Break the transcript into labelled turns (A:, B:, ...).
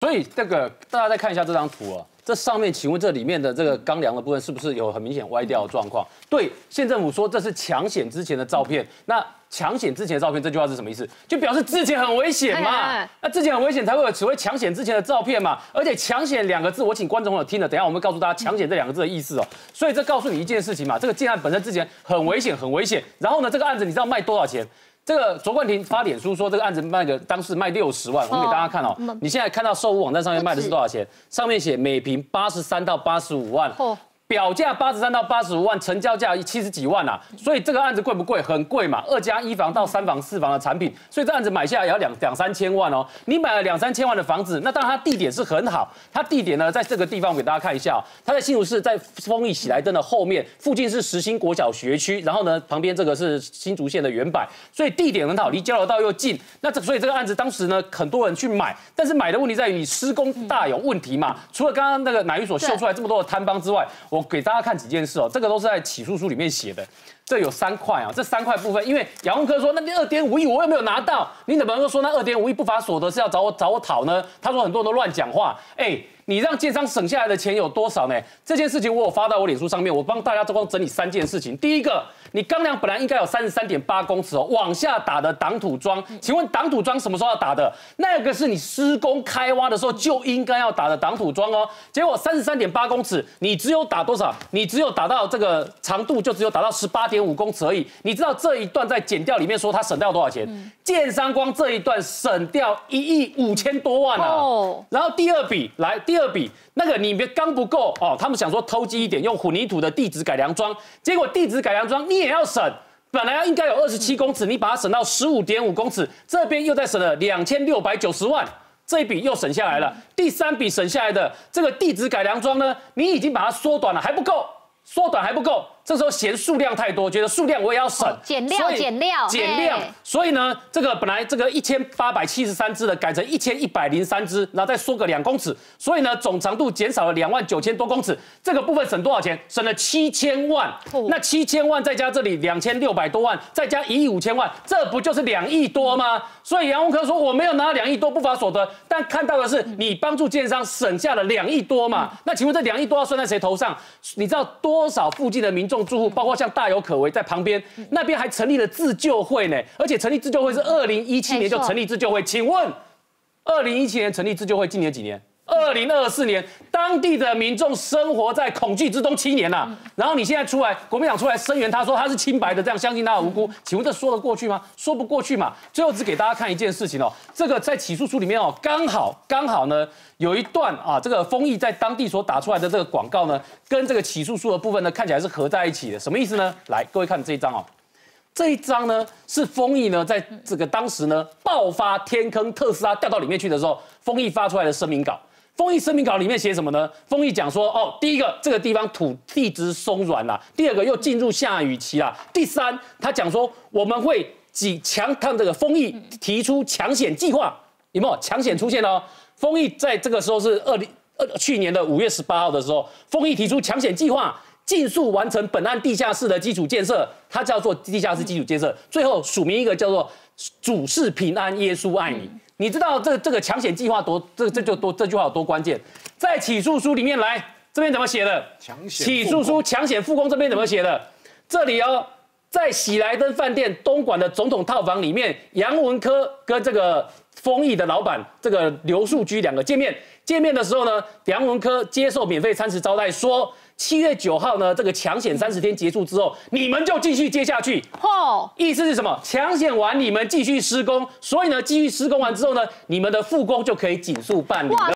A: 所以这个大家再看一下这张图啊。 这上面，请问这里面的这个钢梁的部分是不是有很明显歪掉的状况？对，县政府说这是抢险之前的照片。那抢险之前的照片这句话是什么意思？就表示之前很危险嘛。那之前很危险才会有所谓抢险之前的照片嘛。而且抢险2个字，我请观众朋友听了，等一下我们会告诉大家抢险这2个字的意思哦。所以这告诉你一件事情嘛，这个建案本身之前很危险，很危险。然后呢，这个案子你知道卖多少钱？ 这个卓冠廷发脸书说，这个案子当时卖60万，我们给大家看哦。你现在看到售屋网站上面卖的是多少钱？上面写每坪83到85万。表价83到85万，成交价70几万啊，所以这个案子贵不贵？很贵嘛，2加1房到3房4房的产品，所以这案子买下来也要2、3千万哦。你买了2、3千万的房子，那当然它地点是很好，它地点呢在这个地方，我给大家看一下哦，它在新竹市，在丰益喜来登的后面，附近是实心国小学区，然后呢旁边这个是新竹县的原百，所以地点很好，离交流道又近。那所以这个案子当时呢很多人去买，但是买的问题在于你施工大有问题嘛。除了刚刚那个乃玉所秀出来这么多的摊帮之外，我给大家看几件事哦，这个都是在起诉书里面写的。这有3块啊，这3块部分，因为杨文科说那2.5亿我又没有拿到，你怎么能够说那2.5亿不法所得是要找我讨呢？他说很多人都乱讲话，你让建商省下来的钱有多少呢？这件事情我有发到我脸书上面，我帮大家总共整理3件事情。第一个，你钢梁本来应该有33.8公尺哦，往下打的挡土桩，请问挡土桩什么时候要打的？那个是你施工开挖的时候就应该要打的挡土桩哦。结果33.8公尺，你只有打多少？你只有打到这个长度就只有打到18.5公尺而已。你知道这一段在减掉里面说它省掉多少钱？建商光这一段省掉1亿5千多万啊！然后第二笔，那个你别钢不够哦，他们想说偷鸡一点，用混凝土的地质改良桩，结果地质改良桩你也要省，本来应该有27公尺，你把它省到15.5公尺，这边又再省了2690万，这一笔又省下来了。第3笔省下来的这个地质改良桩呢，你已经把它缩短了，还不够。这时候嫌数量太多，觉得数量我也要省，减量。所以呢，这个本来这个1873支的改成1103支，然后再缩个2公尺，所以呢总长度减少了29000多公尺。这个部分省多少钱？省了7000万。那7000万再加这里2600多万，再加1亿5千万，这不就是2亿多吗？所以杨文科说我没有拿2亿多不法所得，但看到的是你帮助建商省下了2亿多嘛。那请问这2亿多要算在谁头上？你知道多少附近的民众住户，包括像大有可为在旁边，那边还成立了自救会呢，而且成立自救会是2017年就成立自救会。请问，2017年成立自救会，今年几年？2024年，当地的民众生活在恐惧之中7年了。然后你现在出来，国民党出来声援他说他是清白的，这样相信他的无辜，请问这说得过去吗？说不过去嘛。最后只给大家看一件事情哦，这个在起诉书里面哦，刚好呢有一段啊，这个丰益在当地所打出来的这个广告呢，跟这个起诉书的部分呢看起来是合在一起的，什么意思呢？来，各位看这一张哦。这一张呢是丰益呢，在这个当时呢爆发天坑，特斯拉掉到里面去的时候，丰益发出来的声明稿。丰益声明稿里面写什么呢？丰益讲说，第一个这个地方土地质松软啦，第二个又进入下雨期啦，第3他讲说我们会他们这个丰益提出抢险计划，有没有抢险出现哦？丰益在这个时候是去年的5月18号的时候，丰益提出抢险计划。尽速完成本案地下室的基础建设，它叫做地下室基础建设。最后署名一个叫做“主事平安，耶稣爱你”。你知道这个抢险计划这句话有多关键？在起诉书里面来，这边怎么写的？起诉书抢险复工这边怎么写的？这里哦，在喜来登饭店东莞的总统套房里面，杨文科跟这个丰益的老板这个刘树居2个见面。见面的时候呢，杨文科接受免费餐食招待，说7月9号呢，这个抢险30天结束之后，你们就继续接下去。意思是什么？抢险完你们继续施工，所以呢，继续施工完之后呢，你们的复工就可以紧速办理了。